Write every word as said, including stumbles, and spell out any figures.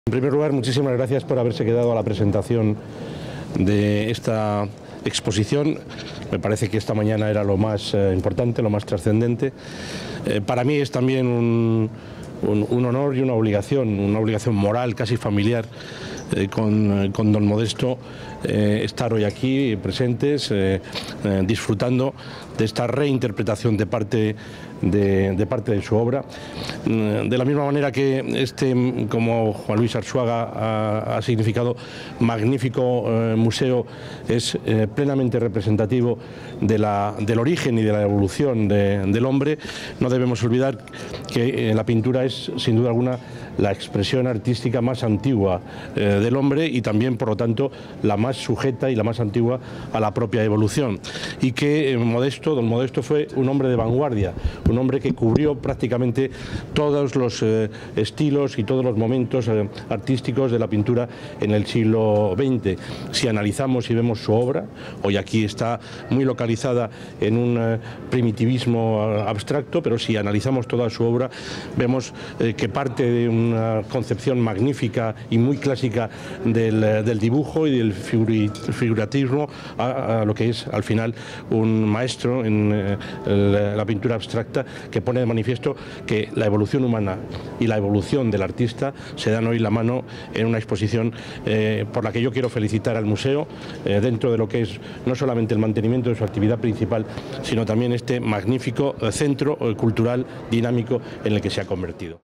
En primer lugar, muchísimas gracias por haberse quedado a la presentación de esta exposición. Me parece que esta mañana era lo más eh, importante, lo más trascendente. Eh, para mí es también un, un, un honor y una obligación, una obligación moral, casi familiar, eh, con, con don Modesto, eh, estar hoy aquí presentes, eh, eh, disfrutando de esta reinterpretación de parte de, de parte de su obra. De la misma manera que este, como Juan Luis Arzuaga ha, ha significado, magnífico eh, museo es eh, plenamente representativo de la, del origen y de la evolución de, del hombre, no debemos olvidar que eh, la pintura es, sin duda alguna, la expresión artística más antigua eh, del hombre y también, por lo tanto, la más sujeta y la más antigua a la propia evolución. Y que eh, Modesto, don Modesto fue un hombre de vanguardia, un hombre que cubrió prácticamente todos los eh, estilos y todos los momentos eh, artísticos de la pintura en el siglo veinte. Si analizamos y vemos su obra, hoy aquí está muy localizada en un eh, primitivismo eh, abstracto, pero si analizamos toda su obra, vemos eh, que parte de una concepción magnífica y muy clásica del, eh, del dibujo y del figurativismo a, a lo que es al final un maestro en eh, el, la pintura abstracta, que pone de manifiesto que la evolución humana y la evolución del artista se dan hoy la mano en una exposición eh, por la que yo quiero felicitar al museo, eh, dentro de lo que es no solamente el mantenimiento de su actividad principal, sino también este magnífico centro cultural dinámico en el que se ha convertido.